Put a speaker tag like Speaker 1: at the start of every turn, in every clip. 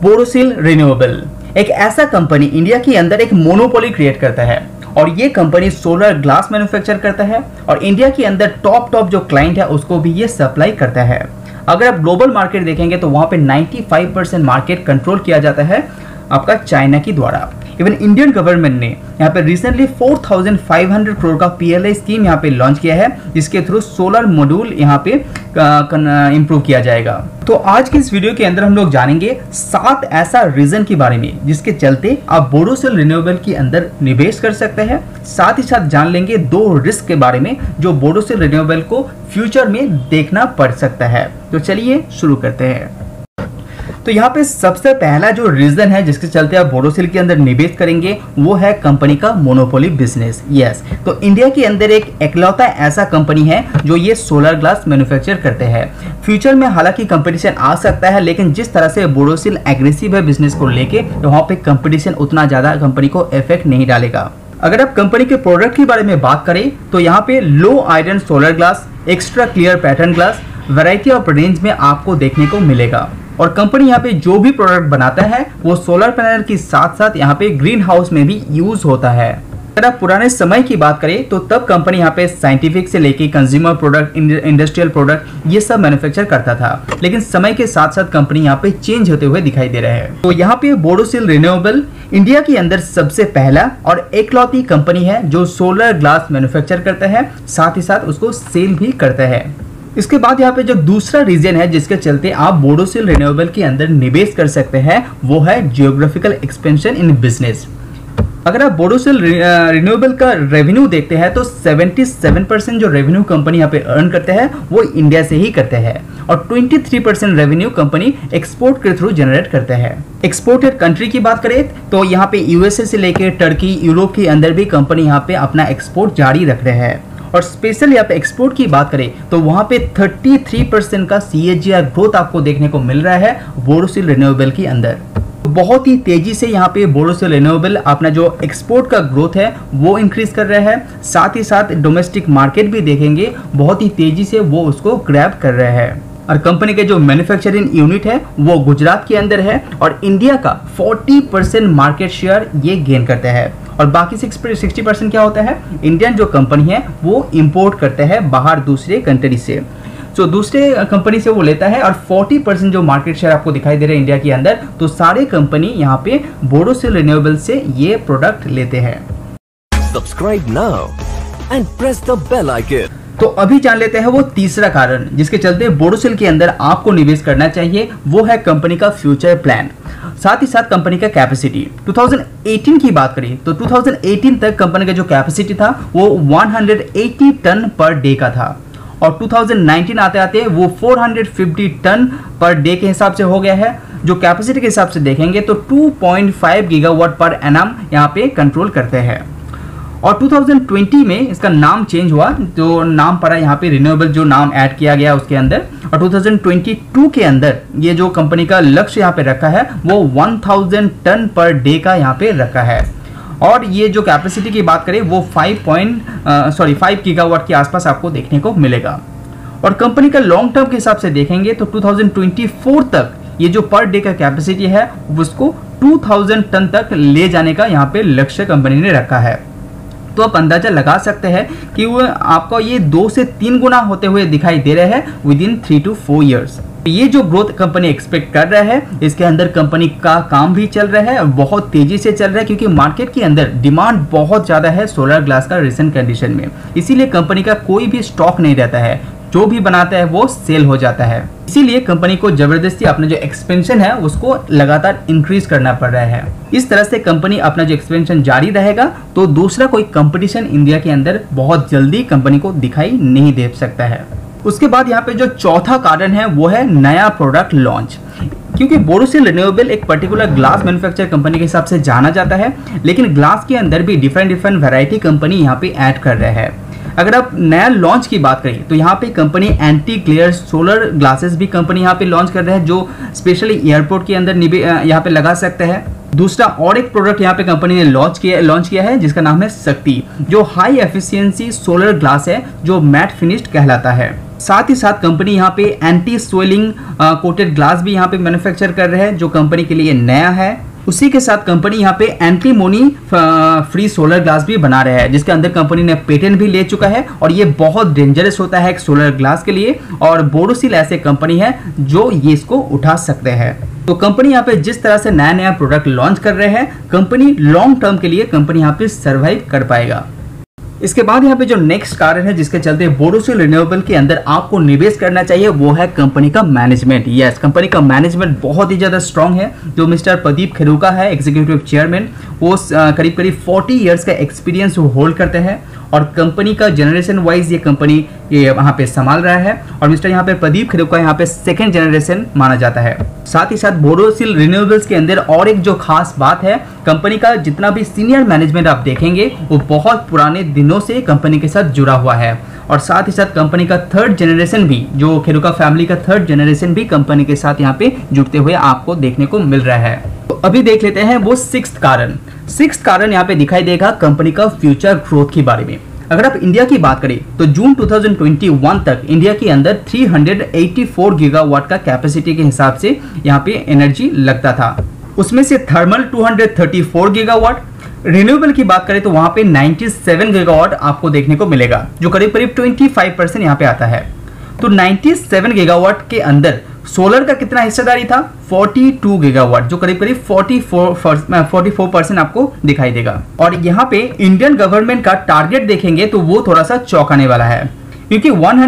Speaker 1: Borosil renewable एक ऐसा company India के अंदर एक मोनोपोली क्रिएट करता है और ये कंपनी सोलर ग्लास मैन्युफैक्चर करता है और इंडिया के अंदर टॉप जो क्लाइंट है उसको भी ये सप्लाई करता है। अगर आप ग्लोबल मार्केट देखेंगे तो वहां पे 95% मार्केट कंट्रोल किया जाता है आपका चाइना की द्वारा। इवन इंडियन गवर्नमेंट ने यहाँ पे रिसेंटली 4500 करोड़ का PLI स्कीम यहाँ पे लॉन्च किया है, जिसके थ्रू सोलर मॉड्यूल यहाँ पे इंप्रूव किया जाएगा। तो आज की इस वीडियो के अंदर हम लोग जानेंगे 7 ऐसा रीजन के बारे में जिसके चलते आप बोरोसिल रिन्यूएबल के अंदर निवेश कर सकते हैं। साथ ही साथ जान लेंगे 2 रिस्क के बारे में जो बोरोसिल रिन्यूएबल को फ्यूचर में देखना पड़ सकता है। तो चलिए शुरू करते हैं। तो यहाँ पे सबसे पहला जो रीजन है जिसके चलते आप बोरोसिल के अंदर निवेश करेंगे वो है कंपनी का मोनोपोली बिजनेस। यस, तो इंडिया के अंदर एक एकलौता ऐसा कंपनी है जो ये सोलर ग्लास मैन्युफैक्चर करते हैं। फ्यूचर में हालांकि कंपटीशन आ सकता है, लेकिन जिस तरह से बोरोसिल एग्रेसिव है बिजनेस को लेके, तो वहाँ पे कंपटीशन उतना ज्यादा कंपनी को इफेक्ट नहीं डालेगा। अगर आप कंपनी के प्रोडक्ट के बारे में बात करें तो यहाँ पे low iron solar glass, extra clear pattern glass, variety of range में आपको देखने को मिलेगा। और कंपनी यहाँ पे जो भी प्रोडक्ट बनाता है वो सोलर पैनल के साथ साथ यहाँ पे ग्रीन हाउस में भी यूज होता है। अगर आप पुराने समय की बात करें तो तब कंपनी यहाँ पे साइंटिफिक से लेके कंज्यूमर प्रोडक्ट, इंडस्ट्रियल प्रोडक्ट ये सब मैन्युफैक्चर करता था, लेकिन समय के साथ साथ कंपनी यहाँ पे चेंज होते हुए दिखाई दे रहे हैं। तो यहाँ पे बोरोसिल रिन्यूएबल इंडिया के अंदर सबसे पहला और एकलौती कंपनी है जो सोलर ग्लास मैन्युफैक्चर करता है, साथ ही साथ उसको सेल भी करता है। इसके बाद यहाँ पे जो दूसरा रीजन है जिसके चलते आप बोरोसिल रिन्यूएबल के अंदर निवेश कर सकते हैं वो है जियोग्राफिकल एक्सपेंशन इन बिजनेस। अगर आप बोरोसिल रिन्यूएबल का रेवेन्यू देखते हैं तो 77% जो रेवेन्यू कंपनी यहाँ पे अर्न करते हैं वो इंडिया से ही करते हैं और 23% रेवेन्यू कंपनी एक्सपोर्ट के थ्रू जनरेट करते हैं। एक्सपोर्टेड कंट्री की बात करें तो यहाँ पे USA से लेकर टर्की, यूरोप के अंदर भी कंपनी यहाँ पे अपना एक्सपोर्ट जारी रख रहे हैं। और स्पेशली यहाँ पे एक्सपोर्ट की बात करें तो वहां पे 33% का CAGR ग्रोथ आपको देखने को मिल रहा है बोरोसिल रिन्यूएबल के अंदर। बहुत ही तेजी से यहाँ पे बोरोसिल रिन्यूएबल अपना जो एक्सपोर्ट का ग्रोथ है वो इंक्रीज कर रहा है। साथ ही साथ डोमेस्टिक मार्केट भी देखेंगे बहुत ही तेजी से वो उसको ग्रैब कर रहे हैं। और कंपनी के जो मैन्युफैक्चरिंग यूनिट है वो गुजरात के अंदर है और इंडिया का 40% मार्केट शेयर ये गेन करता है और बाकी 60% क्या होता है, इंडियन जो कंपनी है वो इंपोर्ट करते हैं बाहर दूसरे कंट्री से। तो दूसरे कंपनी से वो लेता है और 40% जो मार्केट शेयर आपको दिखाई दे रहा है इंडिया के अंदर, तो सारे कंपनी यहाँ पे बोरोसिल रिन्यूएबल से ये प्रोडक्ट लेते हैं।
Speaker 2: Subscribe now and press the bell icon.
Speaker 1: तो अभी जान लेते हैं वो तीसरा कारण जिसके चलते बोरोसिल के अंदर आपको निवेश करना चाहिए, वो है कंपनी का फ्यूचर प्लान, साथ ही साथ कंपनी का कैपेसिटी। 2018 की बात करें तो 2018 तक कंपनी का जो कैपेसिटी था वो 180 टन पर डे का था और 2019 आते आते वो 450 टन पर डे के हिसाब से हो गया है। जो कैपेसिटी के हिसाब से देखेंगे तो 2.5 गीगावाट पर एनम यहाँ पे कंट्रोल करते हैं। और 2020 में इसका नाम चेंज हुआ, जो नाम पड़ा यहाँ पे रिन्यूएबल जो नाम ऐड किया गया उसके अंदर। और 2022 के अंदर ये जो कंपनी का लक्ष्य यहाँ पे रखा है वो 1000 टन पर डे का यहाँ पे रखा है। और ये जो कैपेसिटी की बात करें वो 5 गीगावाट के आसपास आपको देखने को मिलेगा। और कंपनी का लॉन्ग टर्म के हिसाब से देखेंगे तो 2024 तक ये जो पर डे का कैपेसिटी है उसको 2000 टन तक ले जाने का यहाँ पे लक्ष्य कंपनी ने रखा है। तो आप अंदाजा लगा सकते हैं कि वो आपको ये 2 से 3 गुना होते हुए दिखाई दे रहे हैं विद इन 3 to 4 ईयर्स। ये जो ग्रोथ कंपनी एक्सपेक्ट कर रहा है इसके अंदर कंपनी का काम भी चल रहा है और बहुत तेजी से चल रहा है, क्योंकि मार्केट के अंदर डिमांड बहुत ज्यादा है सोलर ग्लास का रिसेंट कंडीशन में। इसीलिए कंपनी का कोई भी स्टॉक नहीं रहता है, जो भी बनाता है वो सेल हो जाता है। इसीलिए कंपनी को जबरदस्ती अपना जो एक्सपेंशन है उसको लगातार इंक्रीज करना पड़ रहा है। इस तरह से कंपनी अपना जो एक्सपेंशन जारी रहेगा तो दूसरा कोई कंपटीशन इंडिया के अंदर बहुत जल्दी कंपनी को दिखाई नहीं दे सकता है। उसके बाद यहाँ पे जो चौथा कारण है वो है नया प्रोडक्ट लॉन्च। क्योंकि बोरोसिल रिन्यूएबल एक पर्टिकुलर ग्लास मैन्युफैक्चर कंपनी के हिसाब से जाना जाता है, लेकिन ग्लास के अंदर भी डिफरेंट वैरायटी कंपनी यहाँ पे ऐड कर रहा है। अगर आप नया लॉन्च की बात करें तो यहाँ पे company anti glare solar glasses भी कंपनी यहाँ पे लॉन्च कर रहे हैं, जो स्पेशली एयरपोर्ट के अंदर यहाँ पे लगा सकते हैं। दूसरा और एक प्रोडक्ट यहाँ पे कंपनी ने लॉन्च किया है जिसका नाम है शक्ति, जो हाई एफिशिएंसी सोलर ग्लास है जो मैट फिनिश्ड कहलाता है। साथ ही साथ कंपनी यहाँ पे एंटी स्वेलिंग कोटेड ग्लास भी यहाँ पे मैन्युफैक्चर कर रहे हैं, जो कंपनी के लिए नया है। उसी के साथ कंपनी यहाँ पे एंटीमोनी फ्री सोलर ग्लास भी बना रहा है, जिसके अंदर कंपनी ने पेटेंट भी ले चुका है और ये बहुत डेंजरस होता है एक सोलर ग्लास के लिए, और बोरोसिल ऐसे कंपनी है जो ये इसको उठा सकते हैं। तो कंपनी यहाँ पे जिस तरह से नया नया प्रोडक्ट लॉन्च कर रहे हैं, कंपनी लॉन्ग टर्म के लिए कंपनी यहाँ पे सर्वाइव कर पाएगा। इसके बाद यहाँ पे जो नेक्स्ट कारण है जिसके चलते बोरोसिल रिन्यूएबल के अंदर आपको निवेश करना चाहिए, वो है कंपनी का मैनेजमेंट। यस, कंपनी का मैनेजमेंट बहुत ही ज़्यादा स्ट्रांग है। जो मिस्टर प्रदीप खेरुका है, एग्जीक्यूटिव चेयरमैन, वो करीब करीब 40 इयर्स का एक्सपीरियंस होल्ड करते हैं और कंपनी का जनरेशन वाइज ये कंपनी ये वहाँ पे संभाल रहा है। और मिस्टर यहाँ पे प्रदीप खेरुका यहाँ पे सेकेंड जनरेशन माना जाता है। साथ ही साथ बोरोसिल रिन्यूएबल्स के अंदर और एक जो खास बात है, कंपनी का जितना भी सीनियर मैनेजमेंट आप देखेंगे वो बहुत पुराने दिनों से कंपनी के साथ जुड़ा हुआ है। और साथ ही साथ कंपनी का थर्ड जनरेशन भी, जो खेरुका फैमिली का थर्ड जनरेशन भी कंपनी के साथ यहाँ पे जुड़ते हुए आपको देखने को मिल रहा है। तो अभी देख लेते हैं वो सिक्स्थ कारण यहाँ पे दिखाई देगा कंपनी का फ्यूचर ग्रोथ के बारे में। अगर आप इंडिया की बात करें तो जून 2021 तक इंडिया के अंदर 384 गीगावाट का कैपेसिटी के हिसाब से यहाँ पे एनर्जी लगता था। उसमें से थर्मल 234 गीगावाट, रिन्यूएबल की बात करें तो वहां पे 97 गीगावाट आपको देखने को मिलेगा, जो करीब करीब 25% यहाँ पे आता है। तो 97 गीगावाट के अंदर सोलर का कितना हिस्सेदारी था? 42 गीगावाट, जो करीब करीब 44% आपको दिखाई देगा। और यहाँ पे इंडियन गवर्नमेंट का टारगेट देखेंगे तो वो थोड़ा सा चौंकाने वाला है, क्योंकि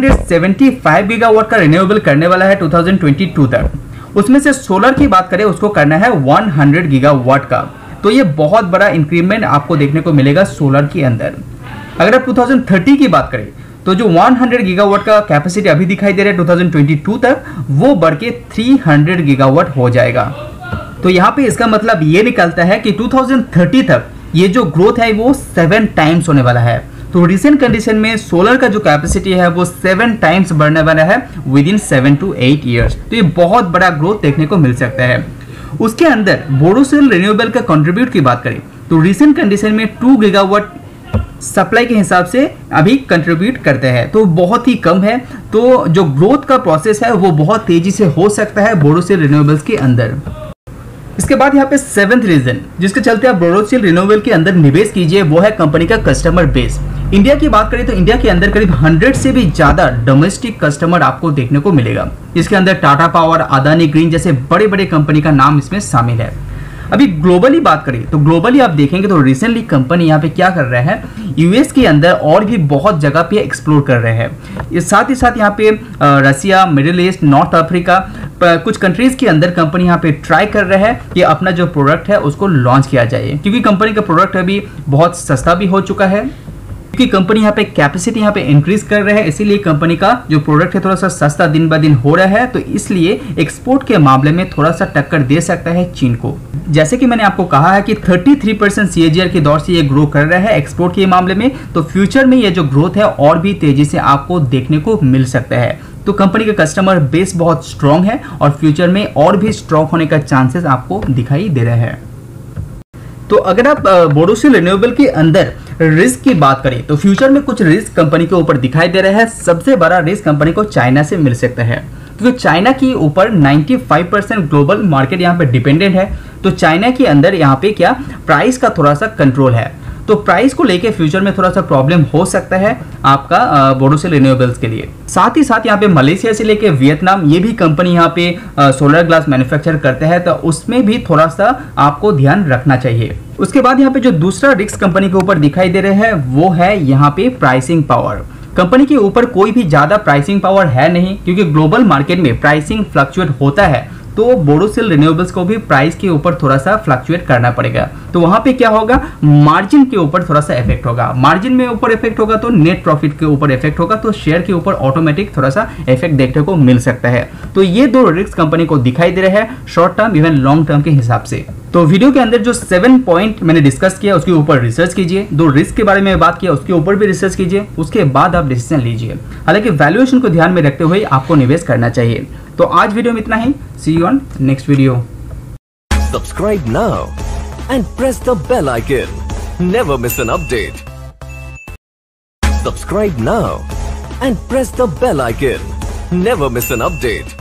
Speaker 1: 175 गीगावाट का रिन्यूएबल करने वाला है 2022 तक। उसमें से सोलर की बात करें उसको करना है 100 गीगावाट का। तो ये बहुत बड़ा इंक्रीमेंट आपको देखने को मिलेगा सोलर के अंदर। अगर आप 2030 की बात करें तो जो 100 गीगावाट का कैपेसिटी अभी दिखाई दे रहा है 2022 तक, वो बढ़ के 300 गीगावाट हो जाएगा। तो यहाँ पे इसका मतलब ये निकलता है कि 2030 तक ये जो ग्रोथ है वो 7 टाइम्स होने वाला है। तो रिसेंट कंडीशन में सोलर का जो कैपेसिटी है वो 7 टाइम्स बढ़ने वाला है विद इन 7 to 8 ईयर्स। तो ये बहुत बड़ा ग्रोथ देखने को मिल सकता है। उसके अंदर बोरोसिल रिन्यूएबल का कंट्रीब्यूट की बात करें तो रिसेंट कंडीशन में 2 गीगावाट सप्लाई के हिसाब से अभी कंट्रीब्यूट करते हैं, तो बहुत ही कम है। तो जो ग्रोथ का प्रोसेस है वो बहुत तेजी से हो सकता है बोरोसिल रिन्यूएबल्स के अंदर। इसके बाद यहाँ पे 7th रीजन जिसके चलते आप बोरोसिल रिन्यूएबल के अंदर निवेश कीजिए, वो है कंपनी का कस्टमर बेस। इंडिया की बात करें तो इंडिया के अंदर करीब 100 से भी ज्यादा डोमेस्टिक कस्टमर आपको देखने को मिलेगा। इसके अंदर टाटा पावर, अदानी ग्रीन जैसे बड़े बड़े कंपनी का नाम इसमें शामिल है। अभी ग्लोबली बात करें तो ग्लोबली आप देखेंगे तो रिसेंटली कंपनी यहाँ पे क्या कर रहे हैं, यूएस के अंदर और भी बहुत जगह पे एक्सप्लोर कर रहे हैं। साथ ही साथ यहाँ पे Russia, middle east, north Africa, कुछ कंट्रीज के अंदर कंपनी यहाँ पे ट्राई कर रहे हैं कि अपना जो प्रोडक्ट है उसको लॉन्च किया जाए, क्योंकि कंपनी का प्रोडक्ट अभी बहुत सस्ता भी हो चुका है। क्योंकि कंपनी यहाँ पे कैपेसिटी यहाँ पे इंक्रीज कर रहे हैं, इसीलिए कंपनी का जो प्रोडक्ट है थोड़ा सा सस्ता दिन ब दिन हो रहा है। तो इसलिए एक्सपोर्ट के मामले में थोड़ा सा टक्कर दे सकता है चीन को। जैसे कि मैंने आपको कहा है कि 33% CAGR के दौर से ये ग्रो कर रहा है एक्सपोर्ट के मामले में, तो फ्यूचर में ये जो ग्रोथ है और भी तेजी से आपको देखने को मिल सकता है। तो कंपनी का कस्टमर बेस बहुत स्ट्रांग है और फ्यूचर में और भी स्ट्रांग होने का चांसेस आपको दिखाई दे रहे हैं। तो अगर आप बोरोसिल रिन्यूएबल के अंदर रिस्क की बात करें तो फ्यूचर में कुछ रिस्क कंपनी के ऊपर दिखाई दे रहा है। सबसे बड़ा रिस्क कंपनी को चाइना से मिल सकता है, क्योंकि चाइना के ऊपर 95% ग्लोबल मार्केट यहाँ पे डिपेंडेंट है। तो चाइना के अंदर यहाँ पे क्या प्राइस का थोड़ा सा कंट्रोल है, तो प्राइस को लेके फ्यूचर में थोड़ा सा प्रॉब्लम हो सकता है आपका बोरोसिल रिन्यूएबल्स के लिए। साथ ही साथ यहाँ पे मलेशिया से लेके वियतनाम, ये भी कंपनी यहाँ पे सोलर ग्लास मैन्युफैक्चर करते हैं, तो उसमें भी थोड़ा सा आपको ध्यान रखना चाहिए। उसके बाद यहाँ पे जो दूसरा रिस्क कंपनी के ऊपर दिखाई दे रहे हैं वो है यहाँ पे प्राइसिंग पावर। कंपनी के ऊपर कोई भी ज्यादा प्राइसिंग पावर है नहीं, क्योंकि ग्लोबल मार्केट में प्राइसिंग फ्लक्चुएट होता है, तो बोरोसिल रिन्यूएबल्स को भी प्राइस के ऊपर थोड़ा सा फ्लक्चुएट करना पड़ेगा। तो वहां पे क्या होगा, मार्जिन के ऊपर थोड़ा सा इफेक्ट होगा। मार्जिन में ऊपर इफेक्ट होगा तो नेट प्रॉफिट के ऊपर इफेक्ट होगा, तो शेयर के ऊपर ऑटोमेटिक थोड़ा सा इफेक्ट देखने को मिल सकता है। तो ये दो रिस्क कंपनी को दिखाई दे रहे हैं short term even long term के हिसाब से। तो वीडियो के अंदर जो 7 पॉइंट मैंने डिस्कस किया उसके ऊपर रिसर्च कीजिए, दो रिस्क के बारे में बात किया उसके ऊपर भी रिसर्च कीजिए, उसके बाद आप डिसीजन लीजिए। हालांकि वैल्यूएशन को ध्यान में रखते हुए आपको निवेश करना चाहिए। तो आज वीडियो में इतना ही। See you on next video.
Speaker 2: Subscribe now and press the bell icon. Never miss an update. Subscribe now and press the bell icon. Never miss an update.